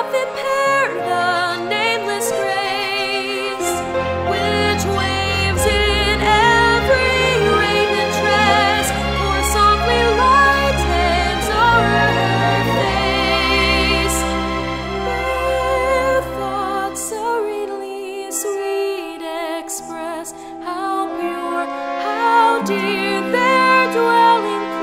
doth impair the nameless grace, which waves in every raven tress, or softly lightens o'er her face. Their thoughts serenely sweet express how pure, how dear their dwelling place.